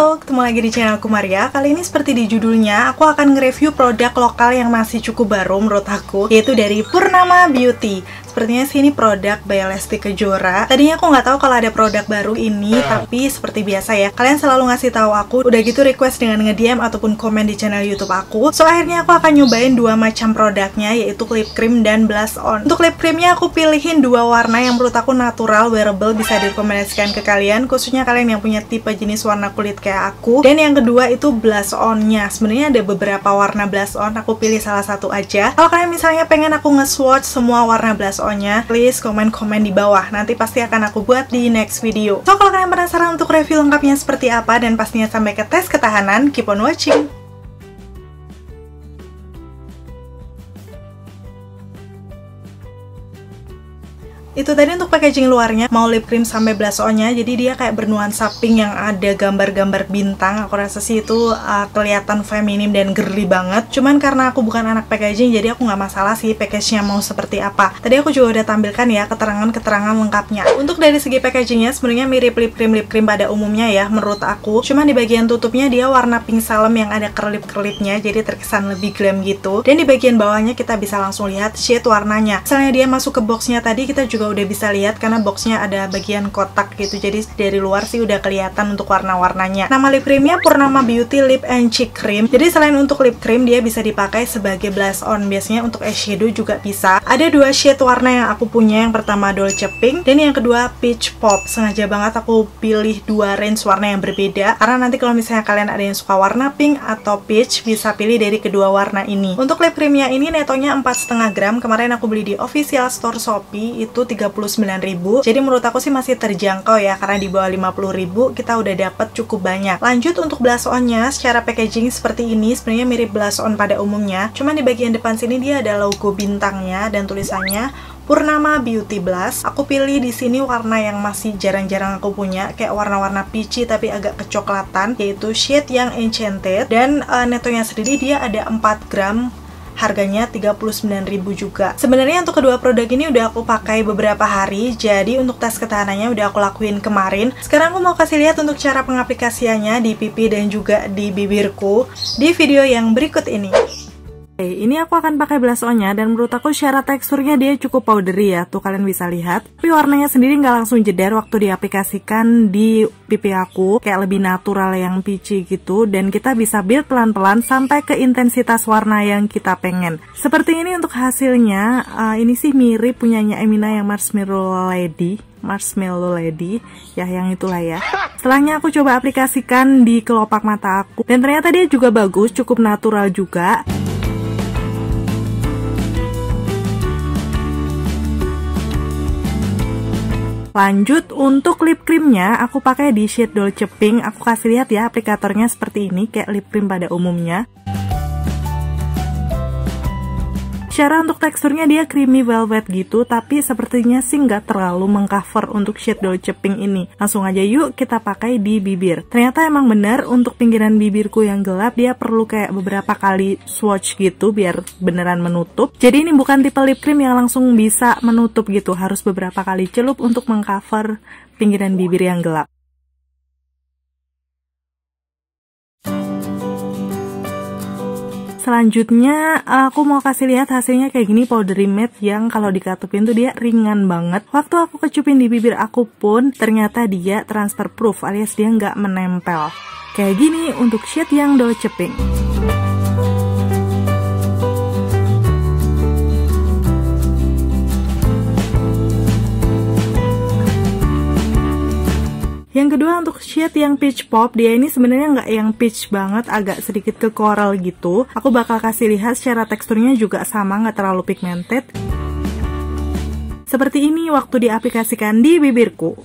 Halo, ketemu lagi di channel aku Maria. Kali ini seperti di judulnya, aku akan nge-review produk lokal yang masih cukup baru menurut aku, yaitu dari Purnama Beauty. Sepertinya sih ini produk by Lesti Kejora. Tadinya aku nggak tahu kalau ada produk baru ini, tapi seperti biasa ya, kalian selalu ngasih tahu aku, udah gitu request dengan nge-DM ataupun komen di channel YouTube aku. So akhirnya aku akan nyobain dua macam produknya, yaitu lip cream dan blush on. Untuk lip creamnya aku pilihin dua warna yang menurut aku natural, wearable, bisa direkomendasikan ke kalian, khususnya kalian yang punya tipe jenis warna kulit kayak aku. Dan yang kedua itu blush on-nya. Sebenarnya ada beberapa warna blush on, aku pilih salah satu aja. Kalau kalian misalnya pengen aku nge-swatch semua warna blush on-nya, please komen-komen di bawah. Nanti pasti akan aku buat di next video. So kalau kalian penasaran untuk review lengkapnya seperti apa dan pastinya sampai ke tes ketahanan, keep on watching. Itu tadi untuk packaging luarnya, mau lip cream sampai blush on-nya, jadi dia kayak bernuansa pink yang ada gambar-gambar bintang. Aku rasa sih itu kelihatan feminim dan girly banget. Cuman karena aku bukan anak packaging, jadi aku nggak masalah sih package-nya mau seperti apa. Tadi aku juga udah tampilkan ya keterangan-keterangan lengkapnya. Untuk dari segi packagingnya sebenarnya mirip lip cream pada umumnya ya menurut aku. Cuman di bagian tutupnya dia warna pink salem yang ada kerlip-kerlipnya, jadi terkesan lebih glam gitu. Dan di bagian bawahnya kita bisa langsung lihat shade warnanya. Misalnya dia masuk ke boxnya tadi, kita juga udah bisa lihat karena boxnya ada bagian kotak gitu, jadi dari luar sih udah kelihatan untuk warna-warnanya. Nama lip creamnya Purnama Beauty Lip and Cheek Cream. Jadi selain untuk lip cream, dia bisa dipakai sebagai blush on. Biasanya untuk eyeshadow juga bisa. Ada dua shade warna yang aku punya, yang pertama Dolce Pink dan yang kedua Peach Pop. Sengaja banget aku pilih dua range warna yang berbeda karena nanti kalau misalnya kalian ada yang suka warna pink atau peach, bisa pilih dari kedua warna ini. Untuk lip creamnya ini netonya 4,5 gram. Kemarin aku beli di official store Shopee itu 39.000. Jadi menurut aku sih masih terjangkau ya, karena di bawah 50.000 kita udah dapat cukup banyak. Lanjut untuk blush on-nya, secara packaging seperti ini, sebenarnya mirip blush on pada umumnya. Cuman di bagian depan sini dia ada logo bintangnya dan tulisannya Purnama Beauty Blush. Aku pilih di sini warna yang masih jarang-jarang aku punya, kayak warna-warna peachy tapi agak kecoklatan, yaitu shade yang Enchanted. Dan netonya sendiri dia ada 4 gram. Harganya 39.000 juga. Sebenarnya untuk kedua produk ini udah aku pakai beberapa hari, jadi untuk tes ketahanannya udah aku lakuin kemarin. Sekarang aku mau kasih lihat untuk cara pengaplikasiannya di pipi dan juga di bibirku di video yang berikut ini. Ini aku akan pakai blush on-nya dan menurut aku secara teksturnya dia cukup powdery ya, tuh kalian bisa lihat. Tapi warnanya sendiri nggak langsung jeder waktu diaplikasikan di pipi aku, kayak lebih natural yang peachy gitu. Dan kita bisa build pelan-pelan sampai ke intensitas warna yang kita pengen. Seperti ini untuk hasilnya. Ini sih mirip punyanya Emina yang Marshmallow Lady ya, yang itulah ya. Setelahnya aku coba aplikasikan di kelopak mata aku dan ternyata dia juga bagus, cukup natural juga. Lanjut untuk lip creamnya, aku pakai di shade Dolce Pink. Aku kasih lihat ya aplikatornya seperti ini, kayak lip cream pada umumnya. Secara untuk teksturnya dia creamy velvet gitu, tapi sepertinya sih nggak terlalu mengcover untuk shade Dolce Pink ini. Langsung aja yuk kita pakai di bibir. Ternyata emang benar untuk pinggiran bibirku yang gelap, dia perlu kayak beberapa kali swatch gitu biar beneran menutup. Jadi ini bukan tipe lip cream yang langsung bisa menutup gitu, harus beberapa kali celup untuk mengcover pinggiran bibir yang gelap. Selanjutnya aku mau kasih lihat hasilnya kayak gini, powdery matte yang kalau dikatupin tuh dia ringan banget. Waktu aku kecupin di bibir aku pun ternyata dia transfer proof, alias dia nggak menempel. Kayak gini untuk shade yang Dolce Pink. Yang kedua untuk shade yang Peach Pop, dia ini sebenarnya nggak yang peach banget, agak sedikit ke coral gitu. Aku bakal kasih lihat secara teksturnya juga sama, nggak terlalu pigmented. Seperti ini waktu diaplikasikan di bibirku.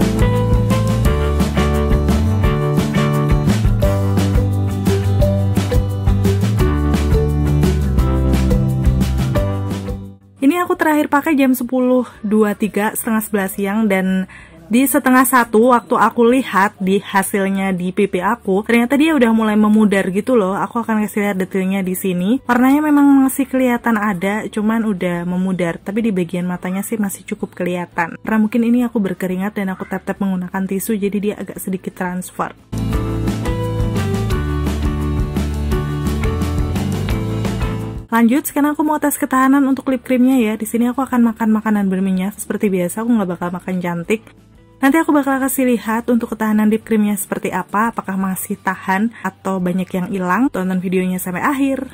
Ini aku terakhir pakai jam 10.23, setengah 11 siang, dan di setengah 1 waktu aku lihat di hasilnya di pipi aku, ternyata dia udah mulai memudar gitu loh. Aku akan kasih lihat detailnya di sini. Warnanya memang masih kelihatan ada, cuman udah memudar. Tapi di bagian matanya sih masih cukup kelihatan. Karena mungkin ini aku berkeringat dan aku tap-tap menggunakan tisu, jadi dia agak sedikit transfer. Lanjut, sekarang aku mau tes ketahanan untuk lip creamnya ya. Di sini aku akan makan makanan berminyak seperti biasa, aku nggak bakal makan cantik. Nanti aku bakal kasih lihat untuk ketahanan lip creamnya seperti apa, apakah masih tahan atau banyak yang hilang. Tonton videonya sampai akhir.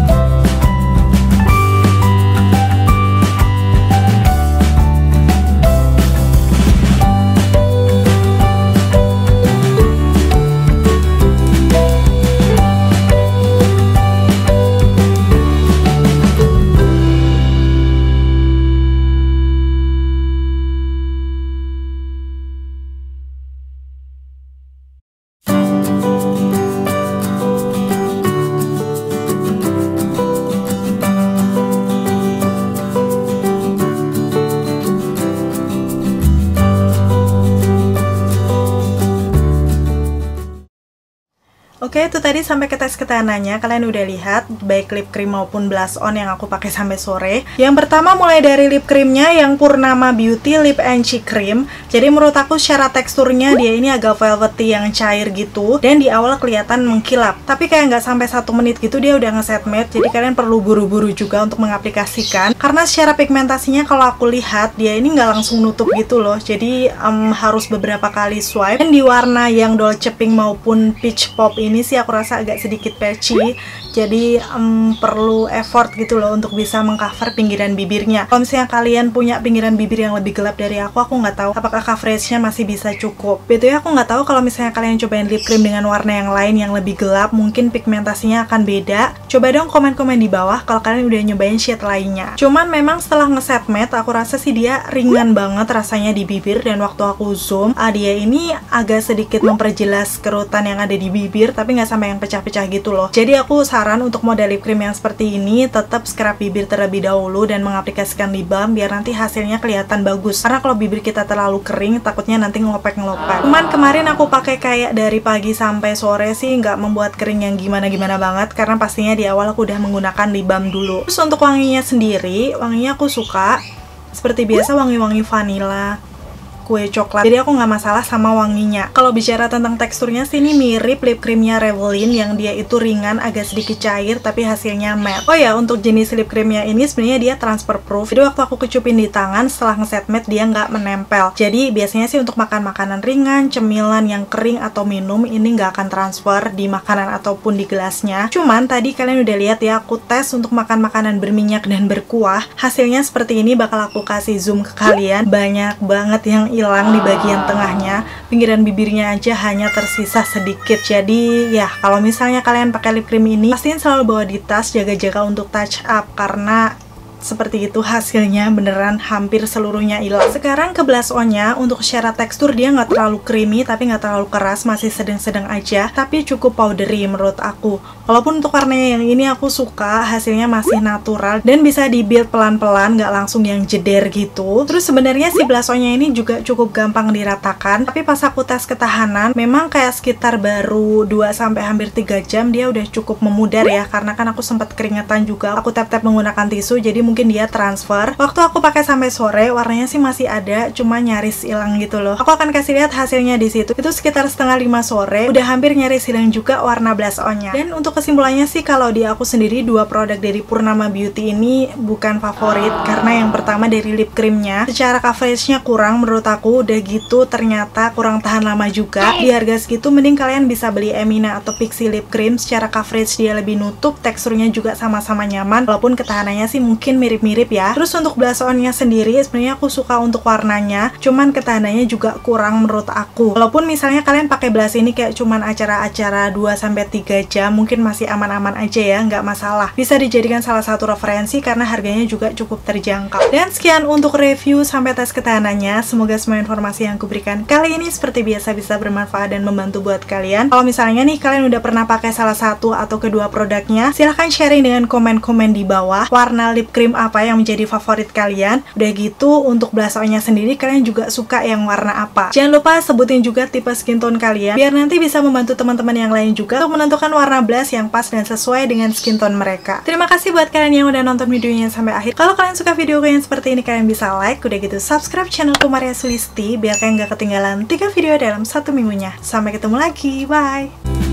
Oke, itu tadi sampai ke tes ketahanannya. Kalian udah lihat baik lip cream maupun blush on yang aku pakai sampai sore. Yang pertama mulai dari lip creamnya yang Purnama Beauty Lip and Cheek Cream. Jadi menurut aku secara teksturnya dia ini agak velvety yang cair gitu, dan di awal kelihatan mengkilap. Tapi kayak nggak sampai 1 menit gitu dia udah nge-set matte. Jadi kalian perlu buru-buru juga untuk mengaplikasikan. Karena secara pigmentasinya kalau aku lihat dia ini nggak langsung nutup gitu loh. Jadi harus beberapa kali swipe. Dan di warna yang Dolce Pink maupun Peach Pop ini sih aku rasa agak sedikit patchy, jadi perlu effort gitu loh untuk bisa mengcover pinggiran bibirnya. Kalau misalnya kalian punya pinggiran bibir yang lebih gelap dari aku nggak tahu apakah coveragenya masih bisa cukup. Betul ya, aku nggak tahu kalau misalnya kalian cobain lip cream dengan warna yang lain yang lebih gelap, mungkin pigmentasinya akan beda. Coba dong komen-komen di bawah kalau kalian udah nyobain shade lainnya. Cuman memang setelah nge-set matte, aku rasa sih dia ringan banget rasanya di bibir, dan waktu aku zoom, dia ini agak sedikit memperjelas kerutan yang ada di bibir, tapi nggak sampai yang pecah-pecah gitu loh. Jadi aku saran untuk model lip cream yang seperti ini tetap scrub bibir terlebih dahulu dan mengaplikasikan lip balm biar nanti hasilnya kelihatan bagus. Karena kalau bibir kita terlalu kering takutnya nanti ngelopek-ngelopek. Cuman kemarin aku pakai kayak dari pagi sampai sore sih nggak membuat kering yang gimana-gimana banget, karena pastinya di awal aku udah menggunakan lip balm dulu. Terus untuk wanginya sendiri, wanginya aku suka seperti biasa, wangi-wangi vanilla, kue coklat, jadi aku nggak masalah sama wanginya. Kalau bicara tentang teksturnya sih ini mirip lip creamnya Revlin yang dia itu ringan, agak sedikit cair tapi hasilnya matte. Oh ya, untuk jenis lip creamnya ini sebenarnya dia transfer proof, jadi waktu aku kecupin di tangan setelah nge-set matte dia nggak menempel. Jadi biasanya sih untuk makan makanan ringan, cemilan yang kering atau minum ini nggak akan transfer di makanan ataupun di gelasnya. Cuman tadi kalian udah lihat ya, aku tes untuk makan makanan berminyak dan berkuah, hasilnya seperti ini. Bakal aku kasih zoom ke kalian, banyak banget yang hilang di bagian tengahnya, pinggiran bibirnya aja hanya tersisa sedikit. Jadi ya kalau misalnya kalian pakai lip cream ini, pastiin selalu bawa di tas, jaga-jaga untuk touch up, karena seperti itu hasilnya, beneran hampir seluruhnya hilang. Sekarang ke blush on-nya, untuk secara tekstur dia nggak terlalu creamy tapi nggak terlalu keras, masih sedang-sedang aja, tapi cukup powdery menurut aku. Walaupun untuk warnanya yang ini aku suka, hasilnya masih natural dan bisa di build pelan-pelan, nggak langsung yang jeder gitu. Terus sebenarnya si blush on-nya ini juga cukup gampang diratakan, tapi pas aku tes ketahanan, memang kayak sekitar baru 2 sampai hampir 3 jam dia udah cukup memudar ya, karena kan aku sempat keringetan juga. Aku tap-tap menggunakan tisu, jadi mungkin dia transfer. Waktu aku pakai sampai sore, warnanya sih masih ada, cuma nyaris hilang gitu loh. Aku akan kasih lihat hasilnya di situ. Itu sekitar setengah 5 sore, udah hampir nyaris hilang juga warna blush on-nya. Dan untuk kesimpulannya sih, kalau di aku sendiri dua produk dari Purnama Beauty ini bukan favorit, karena yang pertama dari lip creamnya, secara coveragenya kurang menurut aku, udah gitu ternyata kurang tahan lama juga. Di harga segitu mending kalian bisa beli Emina atau Pixi lip cream, secara coverage dia lebih nutup, teksturnya juga sama-sama nyaman, walaupun ketahanannya sih mungkin mirip-mirip ya. Terus untuk blush on-nya sendiri sebenarnya aku suka untuk warnanya, cuman ketahanannya juga kurang menurut aku. Walaupun misalnya kalian pakai blush ini kayak cuman acara-acara 2-3 jam, mungkin masih aman-aman aja ya, nggak masalah. Bisa dijadikan salah satu referensi karena harganya juga cukup terjangkau. Dan sekian untuk review sampai tes ketahanannya. Semoga semua informasi yang kuberikan kali ini seperti biasa bisa bermanfaat dan membantu buat kalian. Kalau misalnya nih kalian udah pernah pakai salah satu atau kedua produknya, silahkan sharing dengan komen-komen di bawah. Warna lip cream apa yang menjadi favorit kalian? Udah gitu untuk blush on-nya sendiri kalian juga suka yang warna apa? Jangan lupa sebutin juga tipe skin tone kalian biar nanti bisa membantu teman-teman yang lain juga untuk menentukan warna blush yang pas dan sesuai dengan skin tone mereka. Terima kasih buat kalian yang udah nonton videonya sampai akhir. Kalau kalian suka videoku yang seperti ini, kalian bisa like, udah gitu subscribe channelku Maria Sulisti biar kalian gak ketinggalan 3 video dalam 1 minggunya. Sampai ketemu lagi, bye!